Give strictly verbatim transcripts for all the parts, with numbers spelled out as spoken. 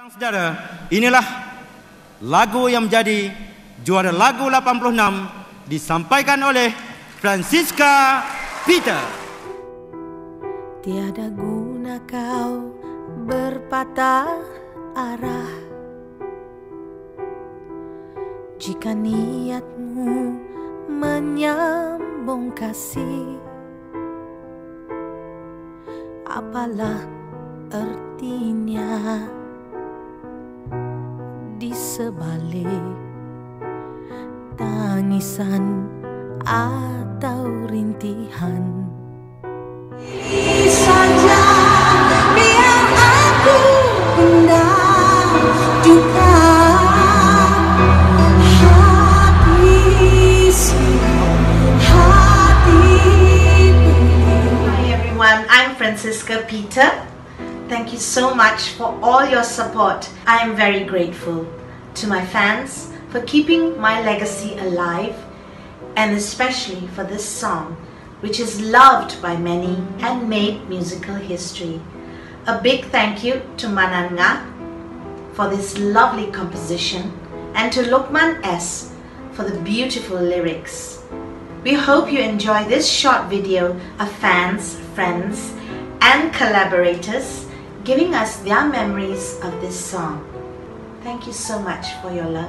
Saudara, inilah lagu yang menjadi juara lagu lapan puluh enam disampaikan oleh Francisca Peter. Tiada guna kau berpatah arah jika niatmu menyambung kasih. Apalah artinya di sebalik tangisan atau rintihan. Saja biar aku pendam duka hati hati. Hi everyone, I'm Francisca Peter. Thank you so much for all your support. I am very grateful to my fans for keeping my legacy alive, and especially for this song, which is loved by many and made musical history. A big thank you to Mananga for this lovely composition, and to Lukman S for the beautiful lyrics. We hope you enjoy this short video of fans, friends, and collaborators giving us their memories of this song. Thank you so much for your love.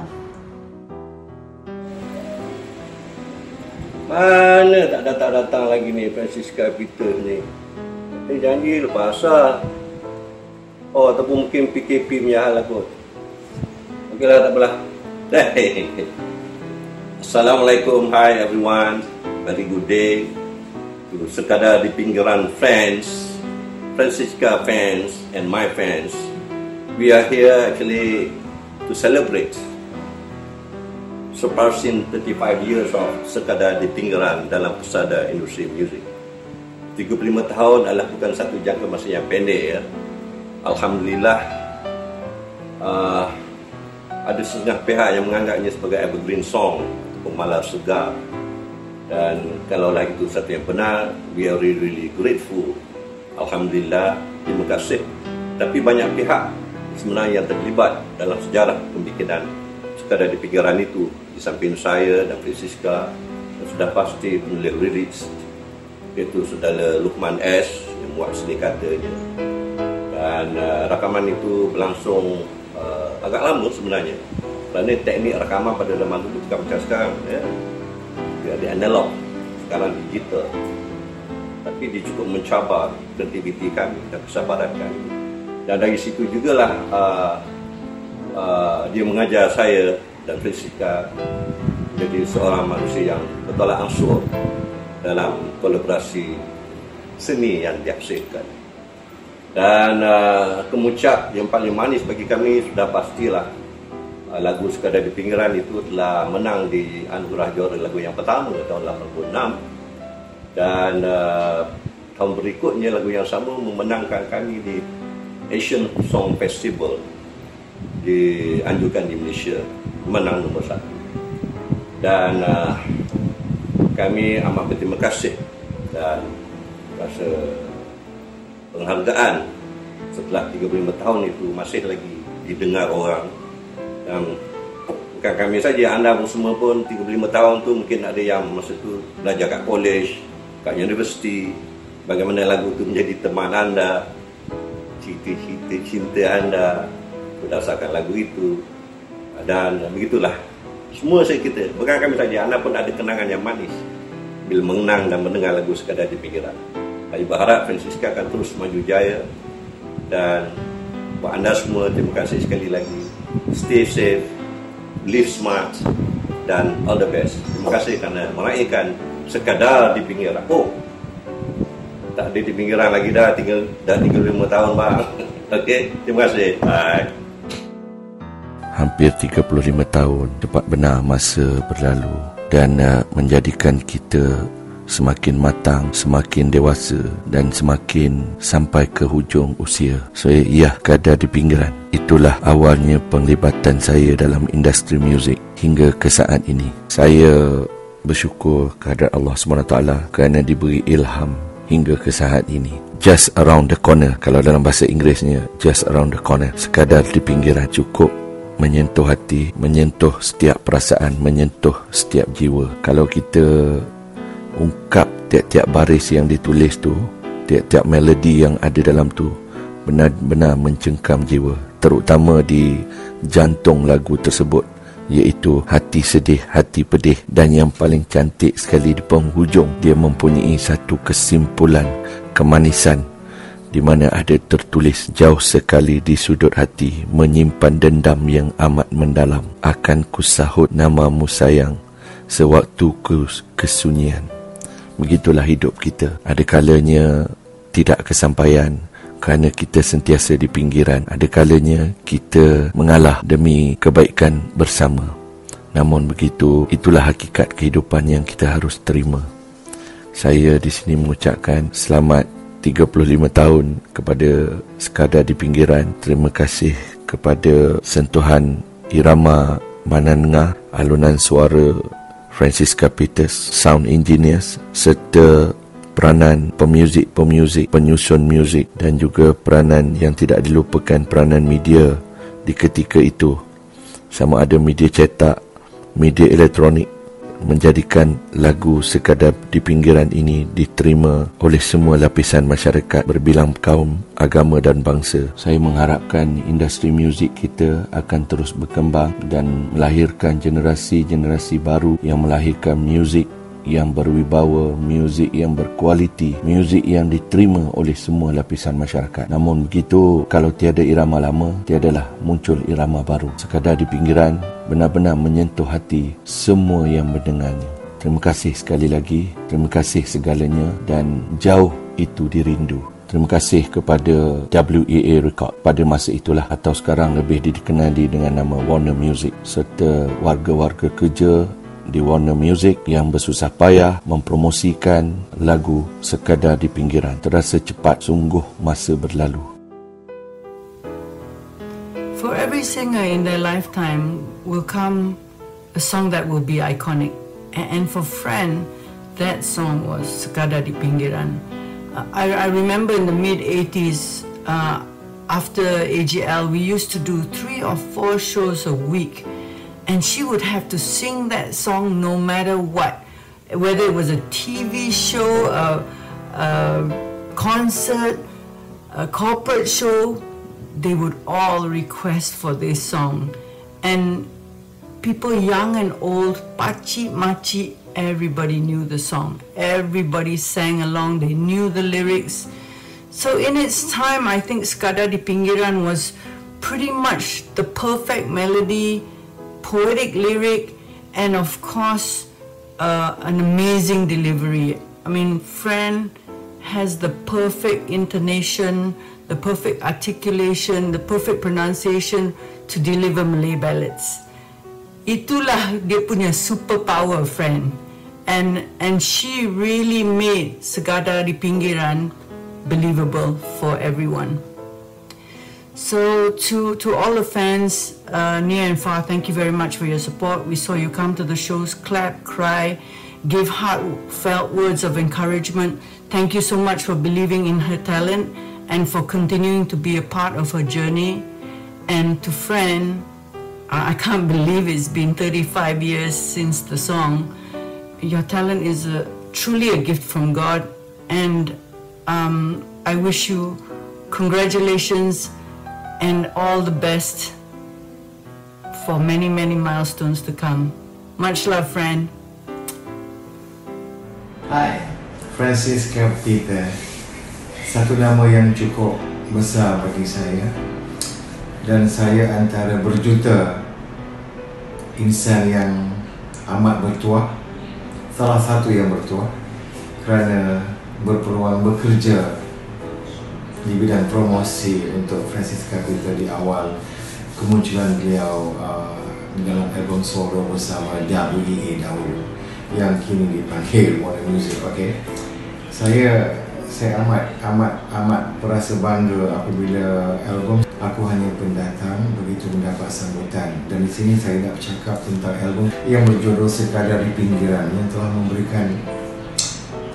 Mana tak datang-datang lagi ni Francisca Peter ni. Dia janji lepas asal. Oh, ataupun mungkin P K P punya hal lah kot. Okeylah, tak apalah. Assalamualaikum, hi everyone. Very good day to Sekadar di Pinggiran fans, Francisca fans and my fans. We are here actually to celebrate surpassing thirty-five years of Sekadar di Pinggiran dalam pesada industri muzik. tiga puluh lima tahun adalah bukan satu jangka masa yang pendek ya. Alhamdulillah, uh, ada setengah pihak yang menganggapnya sebagai evergreen song, pemalar segar. Dan kalaulah itu satu yang benar, we are really, really grateful. Alhamdulillah, terima kasih. Tapi banyak pihak sebenarnya yang terlibat dalam sejarah pembikinan Sekadar di Pinggiran itu, di samping saya dan Francisca, dan sudah pasti penulis lyrics, iaitu saudara Lukman S yang buat seni katanya. Dan uh, rakaman itu berlangsung uh, agak lama sebenarnya, kerana teknik rakaman pada zaman dulu bukan macam sekarang ya. Dia ada analog, sekarang digital. Tapi dia cukup mencabar kreativiti kami dan kesabaran kami. Dan dari situ jugalah uh, uh, dia mengajar saya dan Francisca jadi seorang manusia yang bertolak ansur dalam kolaborasi seni yang dihasilkan. Dan uh, kemuncak yang paling manis bagi kami sudah pastilah uh, lagu Sekadar di Pinggiran itu telah menang di anugerah juara lagu yang pertama tahun lapan puluh enam. Dan uh, tahun berikutnya lagu yang sama memenangkan kami di Asian Song Festival dianjurkan di Malaysia, menang nombor satu. Dan uh, kami amat berterima kasih dan rasa penghargaan setelah tiga puluh lima tahun itu masih lagi didengar orang. Dan bukan kami saja, anda semua pun tiga puluh lima tahun tu mungkin ada yang masa tu belajar kat college, kat universiti, bagaimana lagu itu menjadi teman anda, cerita-cerita cinta anda berdasarkan lagu itu. Dan begitulah, semua saya kita, bukan kami saja, anda pun ada kenangan yang manis bila mengenang dan mendengar lagu Sekadar di Pinggiran. Saya berharap Francisca akan terus maju jaya. Dan buat anda semua, terima kasih sekali lagi. Stay safe, live smart, dan all the best. Terima kasih kerana meraihkan Sekadar di Pinggiran. Oh, tak ada di Pinggiran lagi dah, tinggal dah tiga puluh lima tahun bang. Okey, terima kasih. Bye. Hampir tiga puluh lima tahun, cepat benar masa berlalu dan uh, menjadikan kita semakin matang, semakin dewasa dan semakin sampai ke hujung usia. So ya, Sekadar di Pinggiran, itulah awalnya penglibatan saya dalam industri muzik hingga ke saat ini. Saya bersyukur kehadrat Allah subhanahu wa taala kerana diberi ilham hingga ke saat ini. Just around the corner, kalau dalam bahasa Inggerisnya just around the corner, sekadar di pinggiran, cukup menyentuh hati, menyentuh setiap perasaan, menyentuh setiap jiwa. Kalau kita ungkap tiap-tiap baris yang ditulis tu, tiap-tiap melodi yang ada dalam tu, benar-benar mencengkam jiwa, terutama di jantung lagu tersebut, iaitu hati sedih, hati pedih. Dan yang paling cantik sekali di penghujung, dia mempunyai satu kesimpulan kemanisan di mana ada tertulis, jauh sekali di sudut hati menyimpan dendam yang amat mendalam, akan kusahut namamu sayang sewaktu kesunyian. Begitulah hidup kita. Ada kalanya tidak kesampaian kerana kita sentiasa di pinggiran. Ada kalanya kita mengalah demi kebaikan bersama. Namun begitu, itulah hakikat kehidupan yang kita harus terima. Saya di sini mengucapkan selamat tiga puluh lima tahun kepada Sekadar di Pinggiran. Terima kasih kepada sentuhan irama Manangah, alunan suara Francisca Peters, sound engineers, serta peranan pemuzik-pemuzik, penyusun muzik, dan juga peranan yang tidak dilupakan, peranan media di ketika itu, sama ada media cetak, media elektronik, menjadikan lagu Sekadar di Pinggiran ini diterima oleh semua lapisan masyarakat berbilang kaum, agama dan bangsa. Saya mengharapkan industri muzik kita akan terus berkembang dan melahirkan generasi-generasi baru yang melahirkan muzik yang berwibawa, muzik yang berkualiti, muzik yang diterima oleh semua lapisan masyarakat. Namun begitu, kalau tiada irama lama, tiadalah muncul irama baru. Sekadar di Pinggiran benar-benar menyentuh hati semua yang mendengarnya. Terima kasih sekali lagi, terima kasih segalanya, dan jauh itu dirindu. Terima kasih kepada W A A Record pada masa itulah, atau sekarang lebih dikenali dengan nama Warner Music, serta warga-warga kerja di Warner Music yang bersusah payah mempromosikan lagu Sekadar di Pinggiran. Terasa cepat sungguh masa berlalu. For every singer in their lifetime will come a song that will be iconic. And for Fran, that song was Sekadar di Pinggiran. I, I remember in the mid eighties, uh, after A G L, we used to do three or four shows a week. And she would have to sing that song no matter what, whether it was a T V show, a, a concert, a corporate show, they would all request for this song. And people young and old, pachi, machi, everybody knew the song. Everybody sang along, they knew the lyrics. So in its time, I think Sekadar di Pinggiran was pretty much the perfect melody, poetic lyric, and of course uh, an amazing delivery. I mean, Fran has the perfect intonation, the perfect articulation, the perfect pronunciation to deliver Malay ballads. Itulah dia punya superpower, Fran, and and she really made Sekadar di Pinggiran believable for everyone. So to, to all the fans uh, near and far, thank you very much for your support. We saw you come to the shows, clap, cry, give heartfelt words of encouragement. Thank you so much for believing in her talent and for continuing to be a part of her journey. And to Fran, uh, I can't believe it's been thirty-five years since the song. Your talent is a, truly a gift from God, and um, I wish you congratulations and all the best for many, many milestones to come. Much love, Fran. Hi, Francisca Peter. Satu nama yang cukup besar bagi saya, dan saya antara berjuta insan yang amat bertuah, salah satu yang bertuah kerana berpeluang bekerja di bidang promosi untuk Francisca Peter di awal kemunculan beliau uh, dalam album solo bersama W A A dahulu yang kini dipanggil Warner Music. Okay, saya saya amat amat amat merasa bangga apabila album Aku Hanya Pendatang begitu mendapat sambutan, dan di sini saya nak bercakap tentang album yang berjudul Sekadar di Pinggiran yang telah memberikan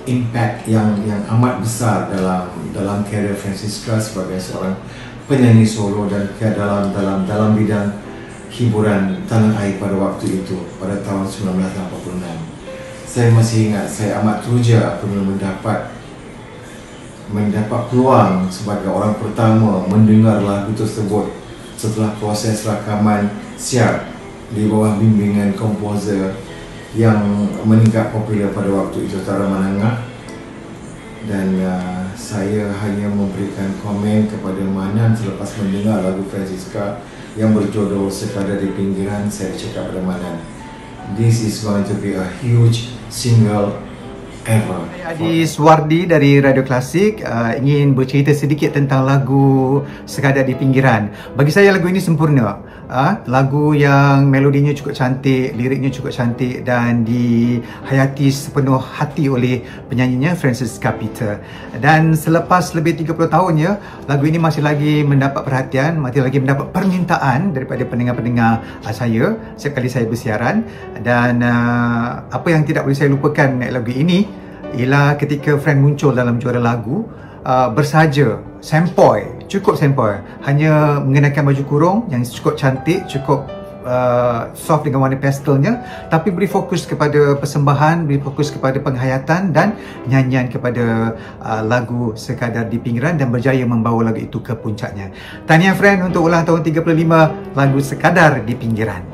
impact yang yang amat besar dalam dalam karier Francisca sebagai seorang penyanyi solo dan ke dalam dalam dalam bidang hiburan tanah air pada waktu itu, pada tahun sembilan belas lapan puluh enam. Saya masih ingat, saya amat teruja apabila mendapat mendapat peluang sebagai orang pertama mendengar lagu tersebut setelah proses rakaman siap di bawah bimbingan komposer yang meningkat popular pada waktu itu, Tara Manangah. Dan uh, saya hanya memberikan komen kepada Manan selepas mendengar lagu Francisca yang berjudul Sekadar di Pinggiran. Saya cakap kepada Manan, this is going to be a huge single ever. Saya Adi Suwardi dari Radio Klasik, uh, ingin bercerita sedikit tentang lagu Sekadar di Pinggiran. Bagi saya lagu ini sempurna. Uh, lagu yang melodinya cukup cantik, liriknya cukup cantik dan dihayati sepenuh hati oleh penyanyinya Francisca Peter. Dan selepas lebih tiga puluh tahun ya, lagu ini masih lagi mendapat perhatian, masih lagi mendapat permintaan daripada pendengar-pendengar uh, saya setiap kali saya bersiaran. Dan uh, apa yang tidak boleh saya lupakan lagu ini ialah ketika Frank muncul dalam juara lagu, uh, bersahaja, sempoi, cukup sempoi, hanya mengenakan baju kurung yang cukup cantik, cukup uh, soft dengan warna pastelnya, tapi beri fokus kepada persembahan, beri fokus kepada penghayatan dan nyanyian kepada uh, lagu Sekadar di Pinggiran, dan berjaya membawa lagu itu ke puncaknya. Tahniah Friend untuk ulang tahun tiga puluh lima lagu Sekadar di Pinggiran.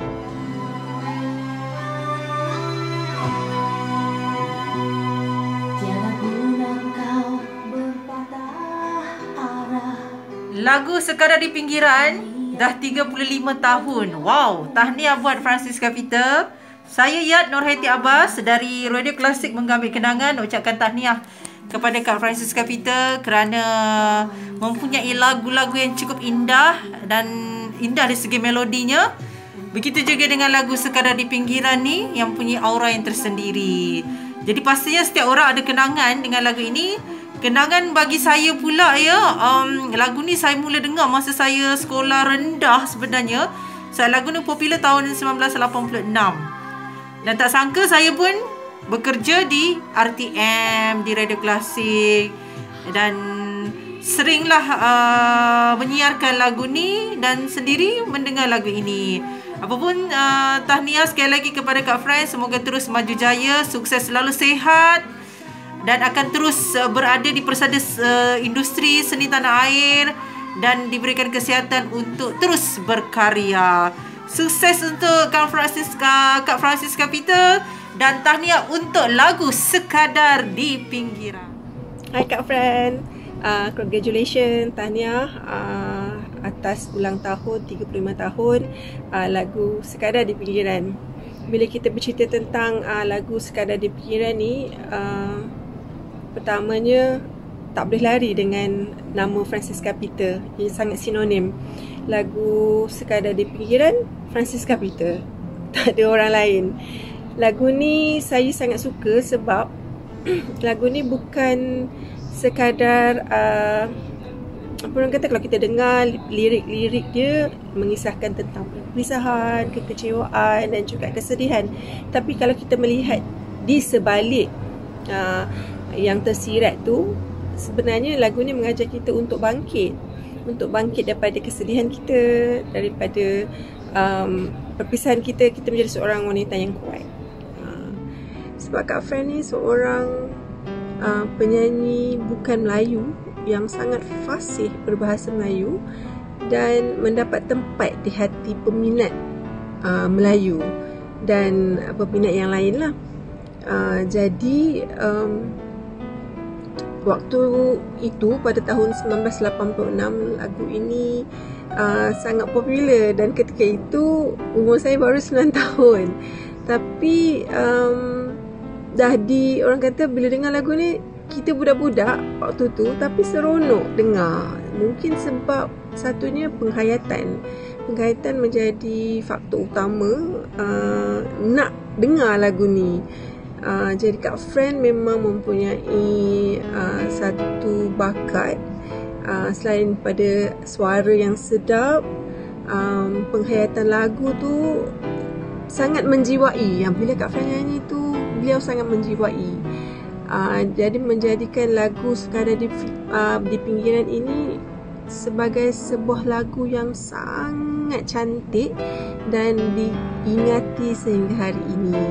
Lagu Sekadar di Pinggiran dah tiga puluh lima tahun. Wow, tahniah buat Francisca Peter. Saya Yat Nurhayati Abbas dari Radio Klasik mengambil kenangan ucapkan tahniah kepada Kak Francisca Peter kerana mempunyai lagu-lagu yang cukup indah dan indah dari segi melodinya. Begitu juga dengan lagu Sekadar di Pinggiran ni yang punya aura yang tersendiri. Jadi pastinya setiap orang ada kenangan dengan lagu ini. Kenangan bagi saya pula ya, um, lagu ni saya mula dengar masa saya sekolah rendah sebenarnya. So, lagu ni popular tahun sembilan belas lapan puluh enam. Dan tak sangka saya pun bekerja di R T M, di Radio Klasik, dan seringlah uh, menyiarkan lagu ni dan sendiri mendengar lagu ini. Apapun, uh, tahniah sekali lagi kepada Kak Fran. Semoga terus maju jaya, sukses, selalu sihat dan akan terus uh, berada di persada uh, industri seni tanah air dan diberikan kesihatan untuk terus berkarya. Sukses untuk Kak Francisca, Kak Francisca Peter, dan tahniah untuk lagu Sekadar di Pinggiran. Hai Kak Fran, uh, congratulations, tahniah uh, atas ulang tahun tiga puluh lima tahun uh, lagu Sekadar di Pinggiran. Bila kita bercerita tentang uh, lagu Sekadar di Pinggiran ni, uh, pertamanya tak boleh lari dengan nama Francisca Peter. Ia sangat sinonim. Lagu Sekadar di Pinggiran, Francisca Peter, tak ada orang lain. Lagu ni saya sangat suka sebab lagu ni bukan sekadar uh, apa orang kata, kalau kita dengar lirik-lirik dia mengisahkan tentang perpisahan, kekecewaan dan juga kesedihan. Tapi kalau kita melihat di sebalik uh, yang tersirat tu, sebenarnya lagu ni mengajak kita untuk bangkit, untuk bangkit daripada kesedihan kita, daripada um, perpisahan kita, kita menjadi seorang wanita yang kuat. Uh, sebab Kak Fran ni seorang uh, penyanyi bukan Melayu yang sangat fasih berbahasa Melayu dan mendapat tempat di hati peminat uh, Melayu dan uh, peminat yang lain lah. Uh, jadi um, waktu itu pada tahun sembilan belas lapan puluh enam lagu ini uh, sangat popular, dan ketika itu umur saya baru sembilan tahun. Tapi um, dah di, orang kata bila dengar lagu ni, kita budak-budak waktu tu tapi seronok dengar. Mungkin sebab satunya penghayatan. Penghayatan menjadi faktor utama uh, nak dengar lagu ni. Uh, jadi Kak Fran memang mempunyai uh, satu bakat uh, selain pada suara yang sedap, um, penghayatan lagu tu sangat menjiwai. Yang bila Kak Fran nyanyi tu, beliau sangat menjiwai. Uh, jadi menjadikan lagu Sekadar di, uh, di Pinggiran ini sebagai sebuah lagu yang sangat cantik dan diingati sehingga hari ini.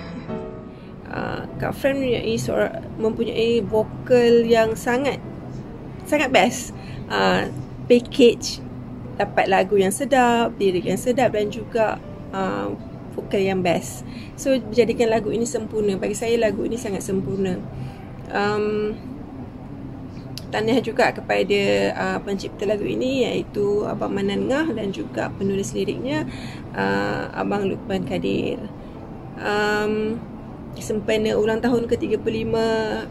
Uh, Kak Fran mempunyai, suara, mempunyai vokal yang sangat sangat best. Uh, package dapat lagu yang sedap, lirik yang sedap dan juga uh, vokal yang best. So menjadikan lagu ini sempurna. Bagi saya lagu ini sangat sempurna. Um, Tahniah juga kepada uh, pencipta lagu ini iaitu Abang Manan Ngah dan juga penulis liriknya uh, Abang Lukman Kadir. Um, sempena ulang tahun ke tiga puluh lima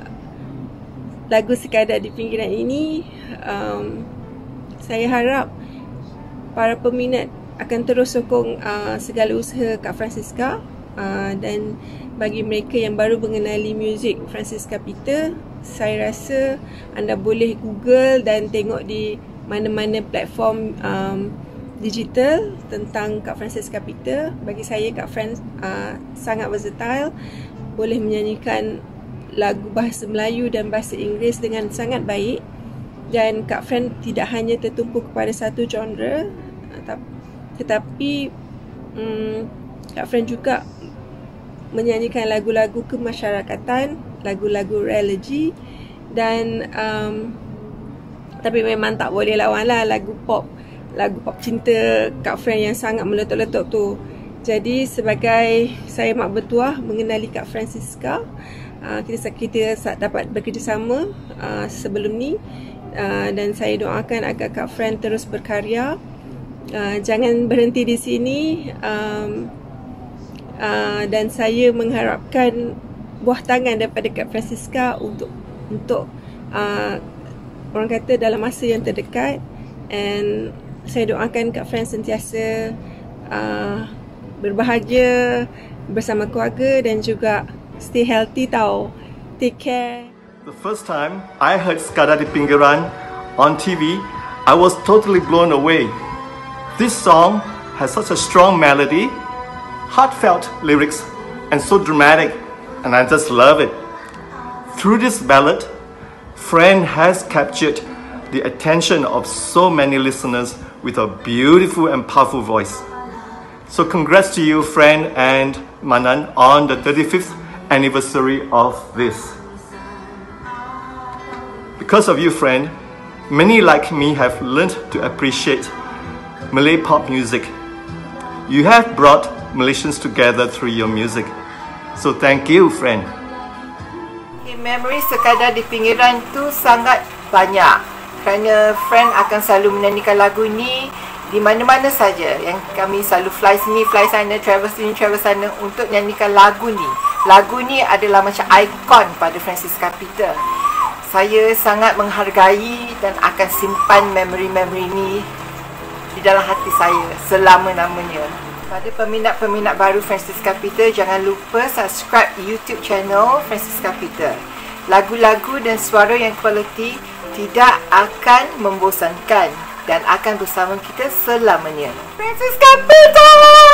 lagu Sekadar di Pinggiran ini, um, saya harap para peminat akan terus sokong uh, segala usaha Kak Francisca, uh, dan bagi mereka yang baru mengenali muzik Francisca Peter, saya rasa anda boleh Google dan tengok di mana-mana platform um, digital tentang Kak Francisca Peter. Bagi saya Kak Fran uh, sangat versatile, boleh menyanyikan lagu bahasa Melayu dan bahasa Inggeris dengan sangat baik, dan Kak Fran tidak hanya tertumpu kepada satu genre, tetapi um, Kak Fran juga menyanyikan lagu-lagu kemasyarakatan, lagu-lagu religi, dan um, tapi memang tak boleh lawan lah lagu pop, lagu pop cinta Kak Fran yang sangat meletup-letup tu. Jadi sebagai saya mak bertuah mengenali Kak Francisca, uh, kita kita dapat bekerjasama uh, sebelum ni, uh, dan saya doakan agar Kak Fran terus berkarya, uh, jangan berhenti di sini, um, uh, dan saya mengharapkan buah tangan daripada Kak Francisca untuk untuk uh, orang kata dalam masa yang terdekat. And saya doakan Kak Fran sentiasa uh, berbahagia bersama keluarga dan juga stay healthy tau. Take care. The first time I heard Sekadar di Pinggiran on T V, I was totally blown away. This song has such a strong melody, heartfelt lyrics, and so dramatic, and I just love it. Through this ballad, Fran has captured the attention of so many listeners with a beautiful and powerful voice. So congrats to you, Fran and Manan, on the thirty-fifth anniversary of this. Because of you, Fran, many like me have learned to appreciate Malay pop music. You have brought Malaysians together through your music. So thank you, Fran. Memori Sekadar di Pinggiran tu sangat banyak, kerana Fran akan selalu menyanyikan lagu ni di mana-mana saja. Yang kami selalu fly sini, fly sana, travel sini, travel sana untuk nyanyikan lagu ni. Lagu ni adalah macam ikon pada Francisca Peter. Saya sangat menghargai dan akan simpan memori-memori ni di dalam hati saya selama-lamanya. Pada peminat-peminat baru Francisca Peter, jangan lupa subscribe YouTube channel Francisca Peter. Lagu-lagu dan suara yang kualiti tidak akan membosankan dan akan bersama kita selamanya. Francisca Peter!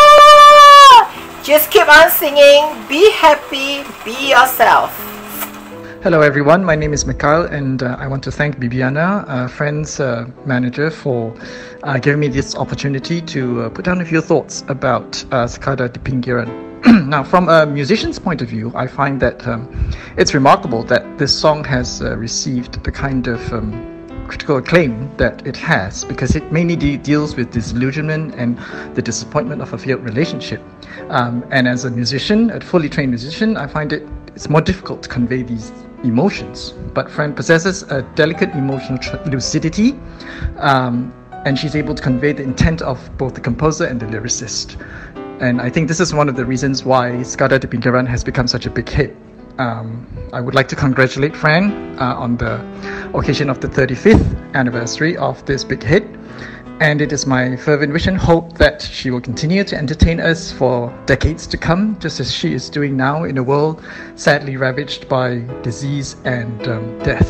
Just keep on singing, be happy, be yourself. Hello everyone, my name is Mikhail, and uh, I want to thank Bibiana, uh, Friends uh, manager, for uh, giving me this opportunity to uh, put down a few thoughts about uh, Sekadar di Pinggiran. Now, from a musician's point of view, I find that um, it's remarkable that this song has uh, received the kind of um, critical acclaim that it has, because it mainly de deals with disillusionment and the disappointment of a failed relationship. Um, and as a musician, a fully trained musician, I find it it's more difficult to convey these emotions. But Fran possesses a delicate emotional lucidity, um, and she's able to convey the intent of both the composer and the lyricist. And I think this is one of the reasons why Sekadar di Pinggiran has become such a big hit. Um, I would like to congratulate Fran uh, on the occasion of the thirty-fifth anniversary of this big hit. And it is my fervent wish and hope that she will continue to entertain us for decades to come, just as she is doing now in a world sadly ravaged by disease and um, death.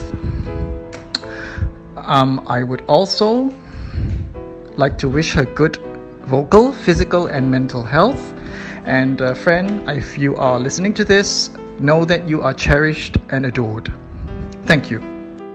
Um, I would also like to wish her good vocal, physical and mental health. And uh, Fran, if you are listening to this, know that you are cherished and adored. Thank you.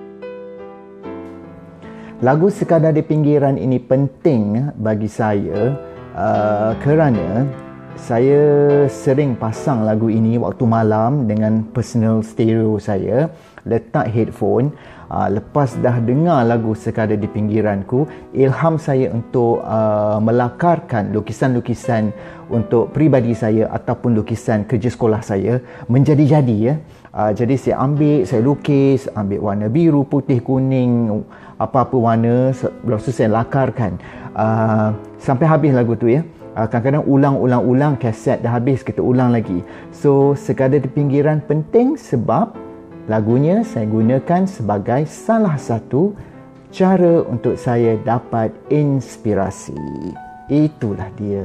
Lagu Sekadar di Pinggiran ini penting bagi saya uh, kerana saya sering pasang lagu ini waktu malam dengan personal stereo saya, letak headphone. Uh, lepas dah dengar lagu Sekadar di Pinggiranku, ilham saya untuk uh, melakarkan lukisan-lukisan untuk peribadi saya ataupun lukisan kerja sekolah saya menjadi-jadi ya. Uh, jadi saya ambil, saya lukis, ambil warna biru, putih, kuning, apa-apa warna, lepas tu saya lakarkan uh, sampai habis lagu tu ya. Uh, kadang-kadang ulang-ulang-ulang, kaset dah habis kita ulang lagi. So Sekadar di Pinggiran penting sebab lagunya saya gunakan sebagai salah satu cara untuk saya dapat inspirasi. Itulah dia.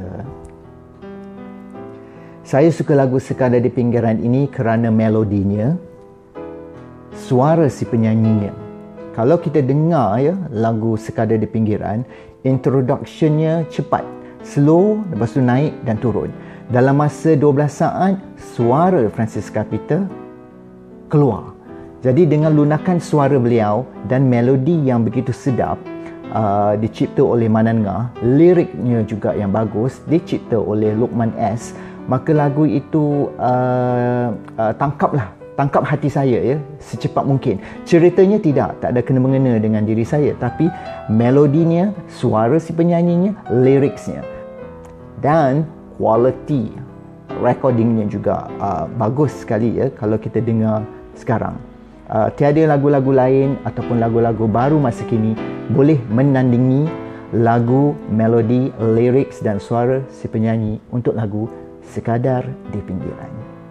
Saya suka lagu Sekadar di Pinggiran ini kerana melodinya, suara si penyanyinya. Kalau kita dengar ya lagu Sekadar di Pinggiran, introductionnya cepat, slow, lepas tu naik dan turun. Dalam masa dua belas saat, suara Francisca Peter keluar. Jadi dengan lunakan suara beliau dan melodi yang begitu sedap, uh, dicipta oleh Manan Ngah, liriknya juga yang bagus, dicipta oleh Luqman S, maka lagu itu uh, uh, tangkaplah, tangkap hati saya ya, secepat mungkin. Ceritanya tidak, tak ada kena-mengena dengan diri saya, tapi melodinya, suara si penyanyinya, liriksnya dan quality recordingnya juga uh, bagus sekali ya kalau kita dengar sekarang. Uh, tiada lagu-lagu lain ataupun lagu-lagu baru masa kini boleh menandingi lagu, melodi, lirik dan suara si penyanyi untuk lagu Sekadar di Pinggiran.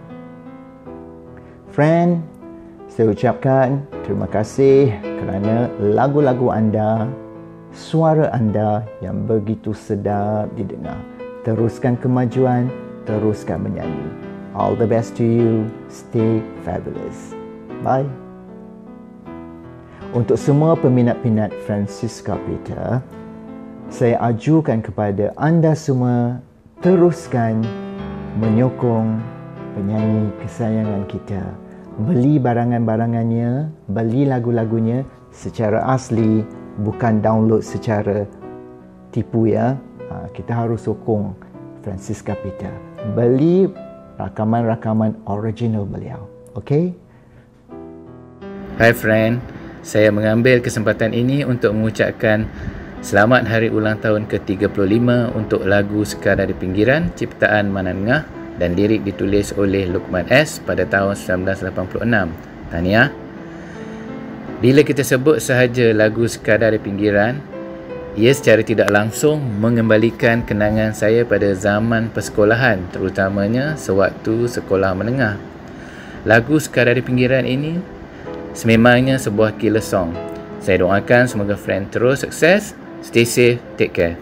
Friend, saya ucapkan terima kasih kerana lagu-lagu anda, suara anda yang begitu sedap didengar. Teruskan kemajuan, teruskan menyanyi. All the best to you. Stay fabulous. Bye. Untuk semua peminat-peminat Francisca Peter, saya ajukan kepada anda semua teruskan menyokong penyanyi kesayangan kita. Beli barangan-barangannya, beli lagu-lagunya secara asli, bukan download secara tipu ya. Ha, kita harus sokong Francisca Peter. Beli rakaman-rakaman original beliau. Okay? Hi friend, saya mengambil kesempatan ini untuk mengucapkan selamat hari ulang tahun ke tiga puluh lima untuk lagu Sekadar di Pinggiran ciptaan Manan Ngah dan lirik ditulis oleh Luqman S pada tahun seribu sembilan ratus lapan puluh enam. Tahniah. Bila kita sebut sahaja lagu Sekadar di Pinggiran, ia secara tidak langsung mengembalikan kenangan saya pada zaman persekolahan, terutamanya sewaktu sekolah menengah. Lagu Sekadar di Pinggiran ini sememangnya sebuah killer song. Saya doakan semoga friend terus sukses. Stay safe, take care.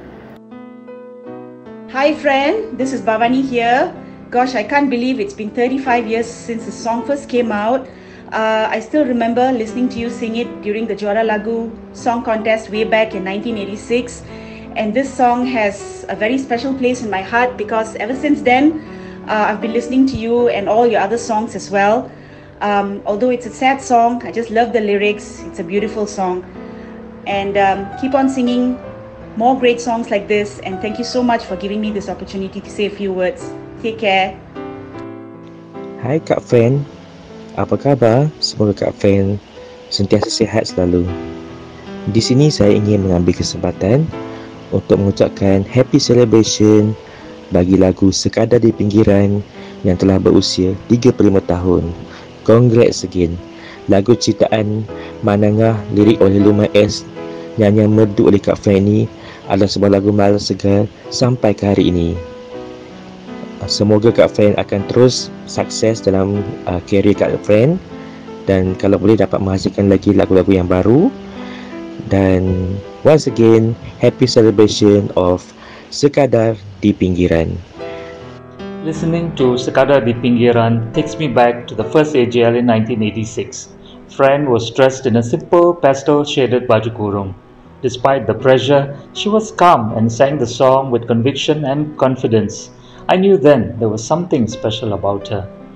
Hi friend, this is Bhavani here. Gosh, I can't believe it's been thirty-five years since the song first came out. Uh, I still remember listening to you sing it during the Juara Lagu Song Contest way back in nineteen eighty-six. And this song has a very special place in my heart because ever since then, uh, I've been listening to you and all your other songs as well. Um, although it's a sad song, I just love the lyrics. It's a beautiful song. And um, keep on singing more great songs like this. And thank you so much for giving me this opportunity to say a few words. Take care. Hai Kak Fan, apa khabar? Semoga Kak Fan sentiasa sihat selalu. Di sini saya ingin mengambil kesempatan untuk mengucapkan happy celebration bagi lagu Sekadar di Pinggiran yang telah berusia tiga puluh lima tahun. Congrats again. Lagu ciptaan Manan Ngah, lirik oleh Luqman S, nyanyian merdu oleh Kak Fanny adalah sebuah lagu malam segar sampai ke hari ini. Semoga Kak Fan akan terus sukses dalam uh, karier Kak Fan dan kalau boleh dapat menghasilkan lagi lagu-lagu yang baru. Dan once again, happy celebration of Sekadar di Pinggiran. Listening to Sekadar di Pinggiran takes me back to the first A J L in nineteen eighty-six. Fran was dressed in a simple pastel-shaded baju kurung. Despite the pressure, she was calm and sang the song with conviction and confidence. I knew then there was something special about her.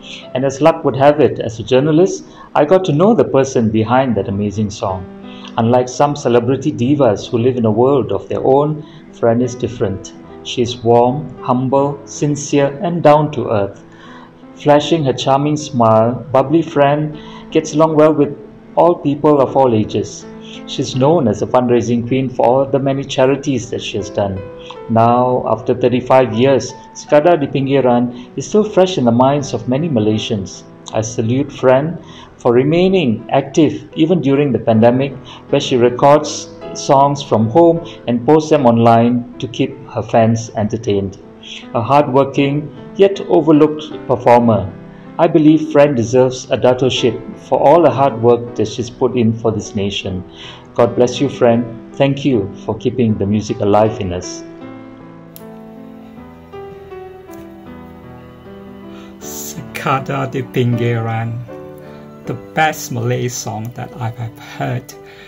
And as luck would have it, as a journalist, I got to know the person behind that amazing song. Unlike some celebrity divas who live in a world of their own, Fran is different. She is warm, humble, sincere, and down to earth. Flashing her charming smile, bubbly Fran gets along well with all people of all ages. She is known as a fundraising queen for all the many charities that she has done. Now, after thirty-five years, Sekadar di Pinggiran is still fresh in the minds of many Malaysians. I salute Fran for remaining active even during the pandemic, where she records songs from home and posts them online to keep her fans entertained. A hard-working yet overlooked performer, I believe Fran deserves a dato-ship for all the hard work that she's put in for this nation. God bless you, Fran. Thank you for keeping the music alive in us. Sekadar di Pinggiran, the best Malay song that I have heard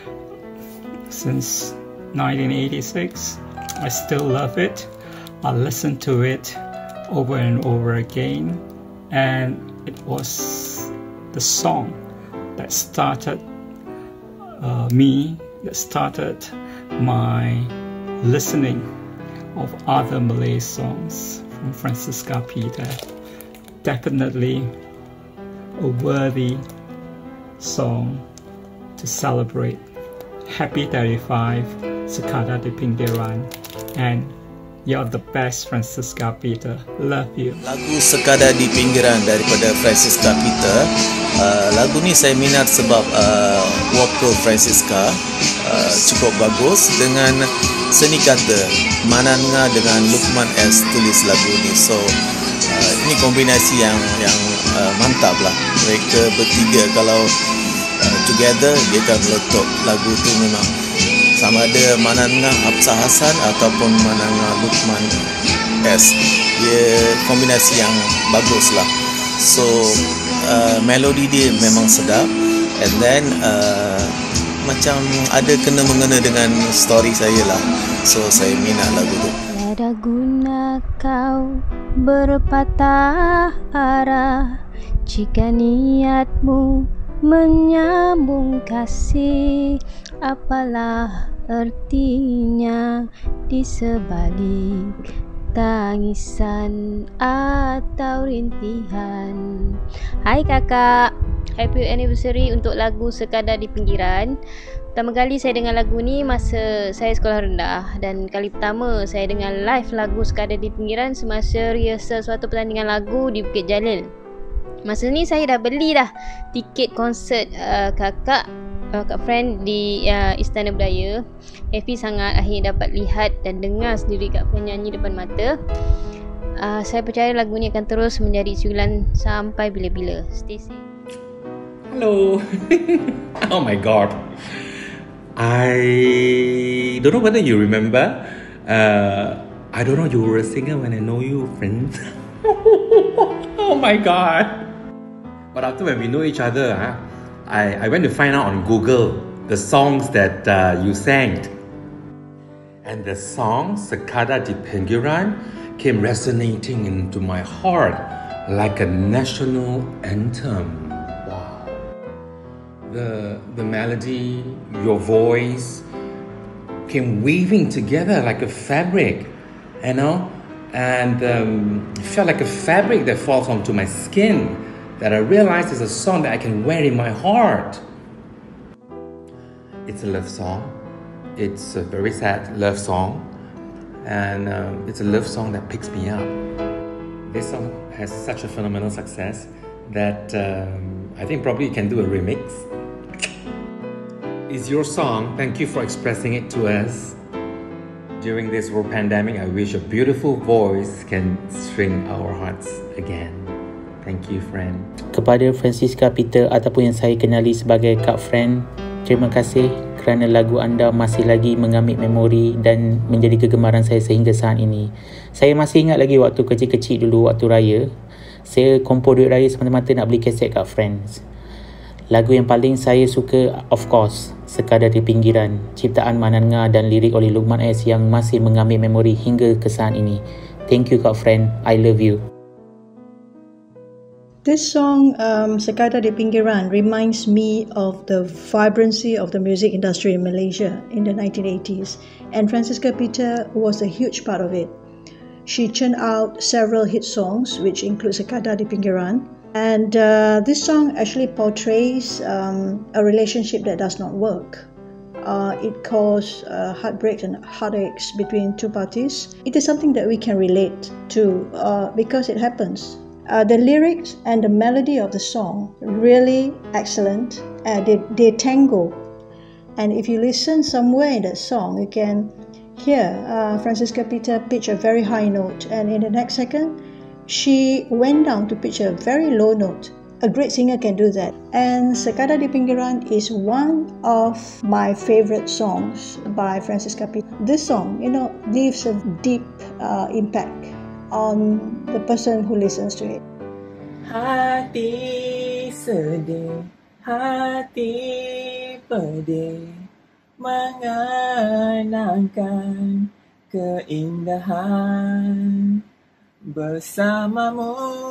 since nineteen eighty-six. I still love it. I listen to it over and over again, and it was the song that started uh, me, that started my listening of other Malay songs from Francisca Peter. Definitely a worthy song to celebrate. Happy thirty-five, Sekadar di Pinggiran, and you're the best, Francisca Peter. Love you. Lagu Sekadar di Pinggiran daripada Francisca Peter. Uh, lagu ni saya minat sebab uh, vokal Francisca uh, cukup bagus dengan seni kata Mananga dengan Lukman S tulis lagu ni. So uh, ini kombinasi yang yang uh, mantap lah. Mereka bertiga kalau uh, together dia akan meletup. Lagu tu memang sama ada Mananga Absah Hassan ataupun Mananga Lukman S. Dia kombinasi yang bagus lah. So uh, melodi dia memang sedap, and then uh, macam ada kena-mengena dengan story saya lah. So saya minat lagu tu. Tiada guna kau berpatah arah jika niatmu menyambung kasih. Apalah artinya di sebalik tangisan atau rintihan. Hai kakak, happy anniversary untuk lagu Sekadar di Pinggiran. Pertama kali saya dengar lagu ni masa saya sekolah rendah, dan kali pertama saya dengar live lagu Sekadar di Pinggiran semasa rehearsal suatu pertandingan lagu di Bukit Jalil. Masa ni saya dah beli dah tiket konsert uh, kakak uh, Kak Fran di uh, Istana Budaya. Happy sangat akhirnya dapat lihat dan dengar sendiri Kak Fran nyanyi depan mata. Uh, saya percaya lagu ni akan terus menjadi suilan sampai bila-bila. Stay safe. Hello. Oh my god. I don't know whether you remember. Uh, I don't know you were a singer when I know you, friend. Oh my god. But after when we know each other, huh, I, I went to find out on Google the songs that uh, you sang. And the song Sekadar di Pinggiran came resonating into my heart like a national anthem. Wow. The, the melody, your voice came weaving together like a fabric, you know? And um, it felt like a fabric that falls onto my skin, that I realized is a song that I can wear in my heart. It's a love song. It's a very sad love song. And um, it's a love song that picks me up. This song has such a phenomenal success that um, I think probably you can do a remix. It's your song. Thank you for expressing it to us. During this world pandemic, I wish a beautiful voice can string our hearts again. Thank you, friend. Kepada Francisca Peter ataupun yang saya kenali sebagai Kak Fran, terima kasih kerana lagu anda masih lagi mengambil memori dan menjadi kegemaran saya sehingga saat ini. Saya masih ingat lagi waktu kecil-kecil dulu, waktu raya, saya kumpul duit raya semata-mata nak beli kaset Kak Fran. Lagu yang paling saya suka, of course, Sekadar di Pinggiran, ciptaan Mananga dan lirik oleh Lukman S yang masih mengambil memori hingga ke saat ini. Thank you Kak Fran, I love you. This song, um, Sekadar di Pinggiran, reminds me of the vibrancy of the music industry in Malaysia in the nineteen eighties, and Francisca Peter was a huge part of it. She churned out several hit songs, which include Sekadar di Pinggiran, and uh, this song actually portrays um, a relationship that does not work. Uh, it caused uh, heartbreaks and heartaches between two parties. It is something that we can relate to uh, because it happens. Uh, the lyrics and the melody of the song really excellent. Uh, they, they tango, and if you listen somewhere in that song, you can hear uh, Francisca Peter pitch a very high note, and in the next second, she went down to pitch a very low note. A great singer can do that. And Sekadar di Pinggiran is one of my favorite songs by Francisca Peter. This song, you know, leaves a deep uh, impact on the person who listens to it. Hati sedih, hati pedih, mengenangkan keindahan bersamamu.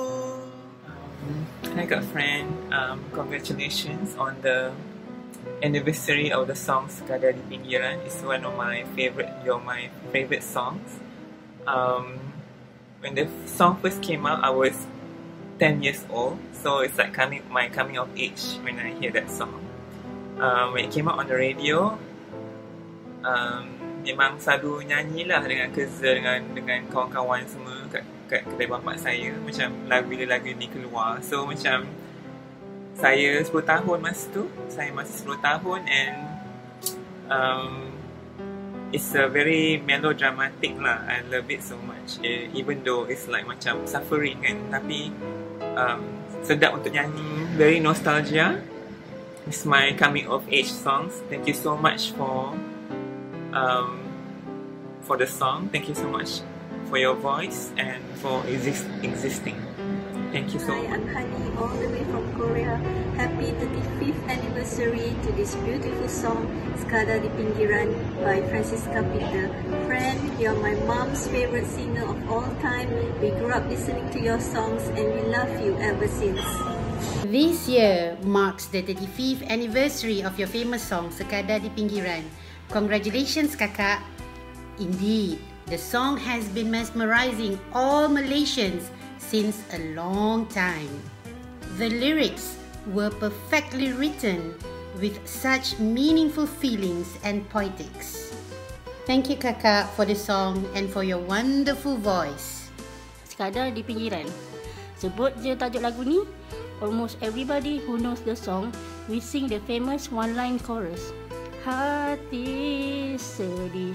Hi Kak Friend, um, congratulations on the anniversary of the song Sekadar di Pinggiran. It's one of my favorite, you're my favorite songs. Um, when the song first came out, I was ten years old, so it's like coming my coming of age when I hear that song. Um, when it came out on the radio, um, memang selalu nyanyi lah dengan kerja dengan dengan kawan-kawan semua kat, kat kedai bapak saya, macam lagu bila lagu ni keluar. So macam saya sepuluh tahun masa tu, saya masih sepuluh tahun, and um, it's a very melodramatic lah. I love it so much, uh, even though it's like macam suffering kan, tapi um, sedap untuk nyanyi, very nostalgia. It's my coming of age songs. Thank you so much for um, for the song. Thank you so much for your voice and for exist existing. Thank you so much. Hi, I'm Hani, all the way from Korea. Happy thirty-fifth anniversary to this beautiful song, Sekadar di Pinggiran by Francisca Peter. Friend, you're my mom's favorite singer of all time. We grew up listening to your songs and we love you ever since. This year marks the thirty-fifth anniversary of your famous song, Sekadar di Pinggiran. Congratulations, Kakak. Indeed, the song has been mesmerizing all Malaysians since a long time. The lyrics were perfectly written with such meaningful feelings and poetics. Thank you, Kakak, for the song and for your wonderful voice. Sekadar di Pinggiran. Sebut je tajuk lagu ni, almost everybody who knows the song will sing the famous one-line chorus. Hati sedih,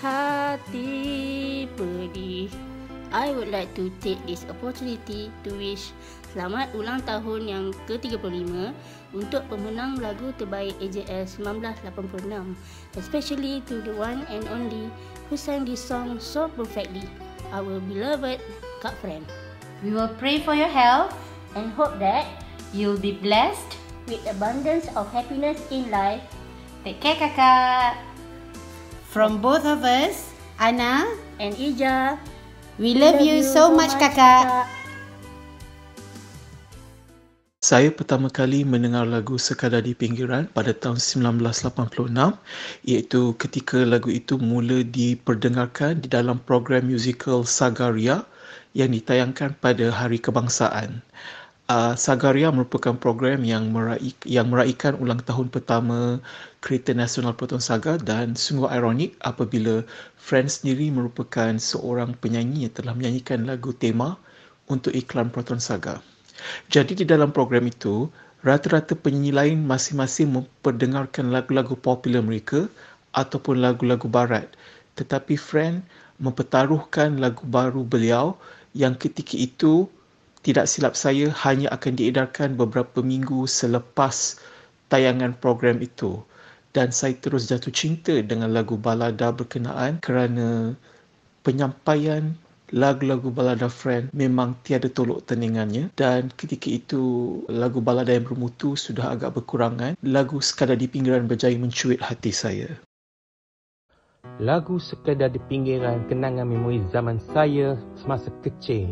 hati pedih. I would like to take this opportunity to wish selamat ulang tahun yang ke tiga puluh lima untuk pemenang lagu terbaik A J L seribu sembilan ratus lapan puluh enam, especially to the one and only who sang this song so perfectly, our beloved Kak Friend. We will pray for your health and hope that you'll be blessed with abundance of happiness in life. Take care, Kakak. From both of us, Ana and Ija, we love, love you, you so much, much Kakak. Kakak. Saya pertama kali mendengar lagu Sekadar di Pinggiran pada tahun seribu sembilan ratus lapan puluh enam, iaitu ketika lagu itu mula diperdengarkan di dalam program musical Sagaria yang ditayangkan pada Hari Kebangsaan. Uh, Sagaria merupakan program yang meraih, yang meraihkan ulang tahun pertama Kereta Nasional Proton Saga, dan sungguh ironik apabila Friend sendiri merupakan seorang penyanyi yang telah menyanyikan lagu tema untuk iklan Proton Saga. Jadi di dalam program itu, rata-rata penyanyi lain masing-masing memperdengarkan lagu-lagu popular mereka ataupun lagu-lagu barat. Tetapi Friend mempertaruhkan lagu baru beliau yang ketika itu, tidak silap saya, hanya akan diedarkan beberapa minggu selepas tayangan program itu. Dan saya terus jatuh cinta dengan lagu balada berkenaan kerana penyampaian lagu-lagu balada Friend memang tiada tolok tandingannya, dan ketika itu lagu balada yang bermutu sudah agak berkurangan. Lagu Sekadar di Pinggiran berjaya mencuit hati saya. Lagu Sekadar di Pinggiran kenangan memori zaman saya semasa kecil.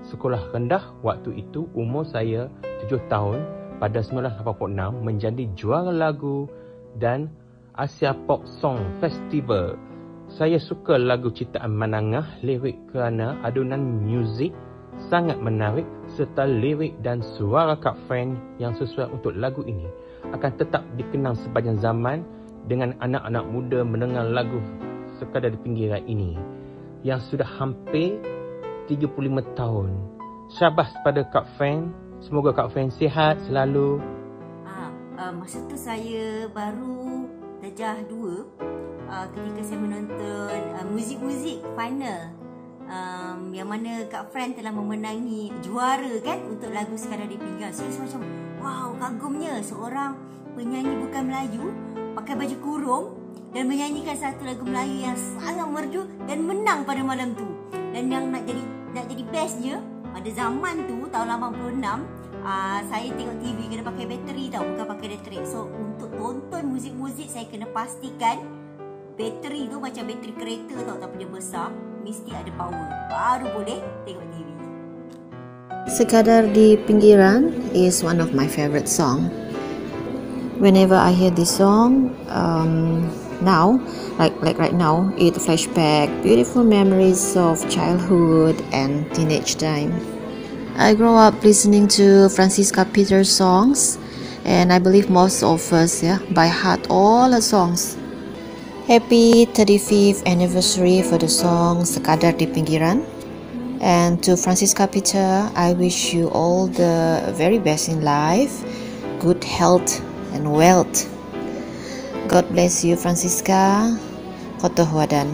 sekolah rendah waktu itu, umur saya tujuh tahun pada sembilan belas lapan puluh enam, menjadi juara lagu dan Asia Pop Song Festival. Saya suka lagu ciptaan Manangah, lirik kerana adunan muzik sangat menarik serta lirik dan suara Kak Fran yang sesuai untuk lagu ini akan tetap dikenang sepanjang zaman dengan anak-anak muda mendengar lagu Sekadar di Pinggiran ini yang sudah hampir tiga puluh lima tahun. Syabas pada Kak Fran. Semoga Kak Fran sihat selalu. Ah, uh, masa tu saya baru darjah dua uh, ketika saya menonton uh, muzik-muzik final um, yang mana Kak Fran telah memenangi juara kan untuk lagu Sekadar di Pinggiran. Saya rasa macam wow, kagumnya seorang penyanyi bukan Melayu pakai baju kurung dan menyanyikan satu lagu Melayu yang sangat merdu dan menang pada malam tu. Dan yang nak jadi nak jadi bestnya, pada zaman tu tahun lapan puluh enam, uh, saya tengok T V kena pakai bateri tau, bukan pakai elektrik. So untuk tonton muzik-muzik saya kena pastikan bateri tu macam bateri kereta tau, tapi dia besar, mesti ada power, baru boleh tengok T V. Sekadar di Pinggiran is one of my favorite song. Whenever I hear this song, um, now, like like right now, it flashback beautiful memories of childhood and teenage time. I grew up listening to Francisca Peter's songs, and I believe most of us, yeah, by heart all her songs. Happy thirty-fifth anniversary for the song Sekadar di Pinggiran. And to Francisca Peter, I wish you all the very best in life, good health and wealth. God bless you, Francisca. Kotoh wadan.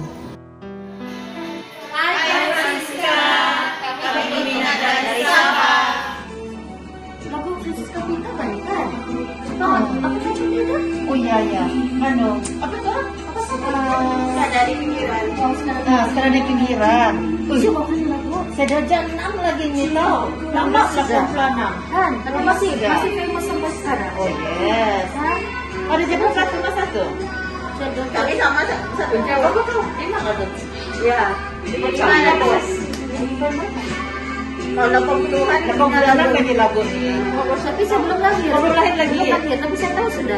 Hai Francisca, kami peminat dari Sabah. Lagu Francisca Peter kan? Kan? Oh, apa judulnya tu? Oh iya iya. Anu, apa tu? Apa Sekadar di Pinggiran. Oh, Sekadar. Nah, Sekadar di Pinggiran. Siapa punya lagu? Saya darjah enam lagi ni tau. Lama lapan puluh enam. Kan? Tapi masih Sudah. masih famous sampai sekarang. Oh yes. Kan? Ada jemput satu mas satu. Kami sama satu jawab tu. Lima ada. Ya. Lima bos. Kalau lapan puluhan, lapan puluhan lagi lagu ni. Oh, tapi saya belum lahir. Belum lahir lagi. Belum lahir, tapi saya tahu sudah.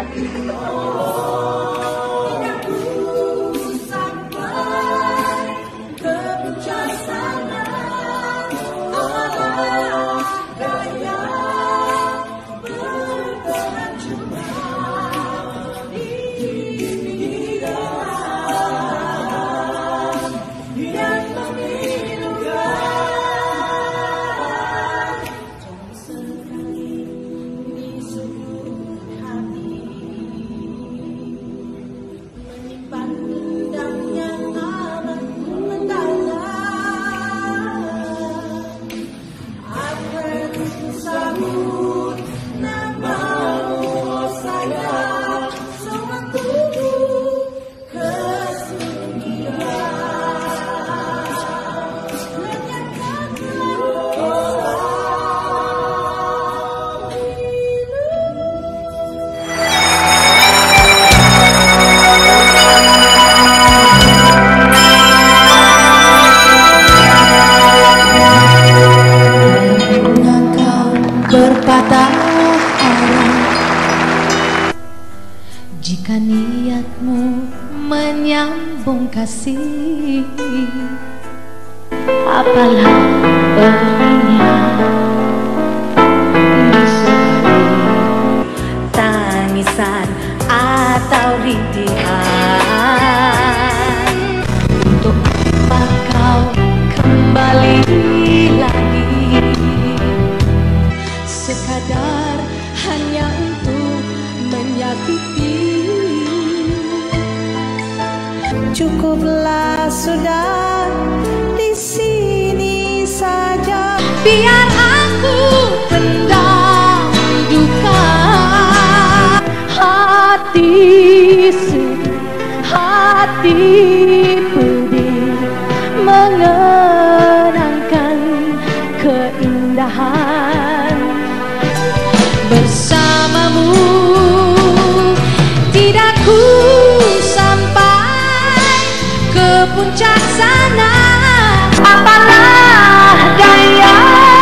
Berpatah arah jika niatmu menyambung kasih, apalah artinya tangisan atau rintihan. Untuk apa kau kembali lagi? Sekadar hanya untuk menyakiti. Cukuplah sudah di sini saja. Biar aku pendam duka. Hati sedih, hati pedih, mengenangkan keindahan. Bersamamu tidak ku sampai ke puncak sana. Apalah daya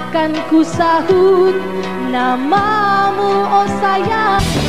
takkan ku sahut namamu oh sayang.